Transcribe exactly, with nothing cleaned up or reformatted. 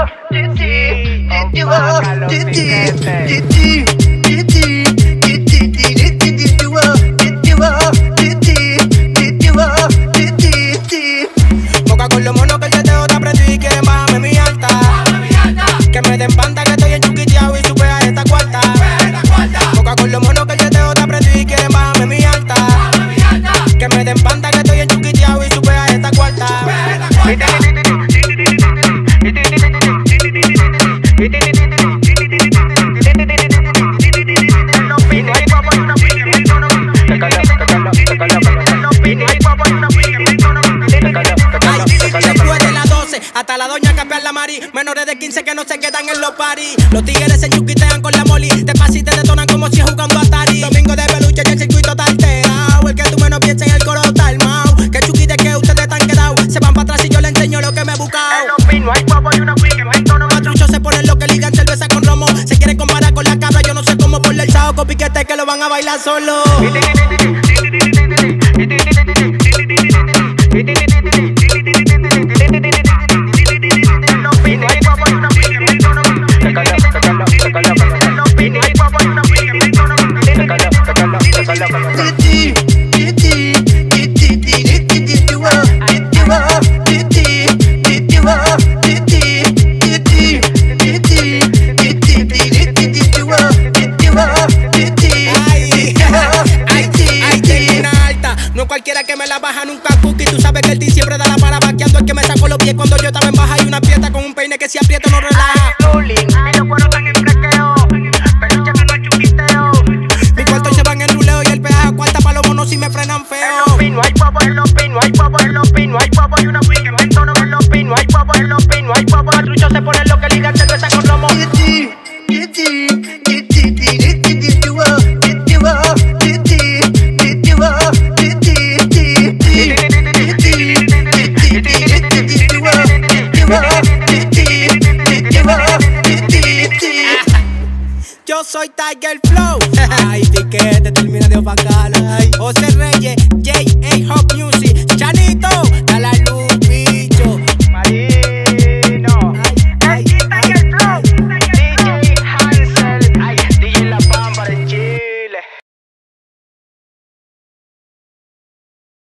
Boca con los monos que el teteo te aprendí y quieren bajarme mi alta. Que me den banda que estoy en chuquiteado y sube a esta cuarta. Boca con los monos que el teteo te aprendí y quieren bajarme mi alta. Que me den banda que estoy en chuquiteado y sube a esta cuarta. Después de las doce, hasta la doña campear la mari. Menores de quince que no se quedan en los paris. Los tigres se chuquitean con la moli. De pas y te detonan como si jugando Atari. Domingo de peluche y el circuito está alterado. El que tú menos pienses en el coro está armado. Que chuquite que ustedes están quedados. Se van para atrás y yo le enseño lo que me he buscado. En los pinos hay guapo y una wiki. Matruchos se ponen lo que ligan cerveza con romo. Se quieren comparar con la cabra. Yo no sé cómo ponerle el chao con piquete que lo van a bailar solo. Cualquiera que me la baja nunca cookie. Tú sabes que el diciembre da la para vaqueando. El que me sacó los pies cuando yo estaba en baja. Y una prieta con un peine que si aprieto no relaja. Y los cueros están en fresqueo. Peluche me lo chuquiteo. Mi cuarto se van en ruleo y el peaje a cuarta pa' los monos si me frenan feo. En los pinos hay popo, en los pinos hay popo, en los pinos hay popo y una wiki. En tono en los pinos hay popo, en los pinos hay popo. Matruchos se ponen lo que ligan cerveza con romo. Yo soy Tiger Flow. Ay, piquete, termina de opacarlo. José Reyes, J A Hop Music.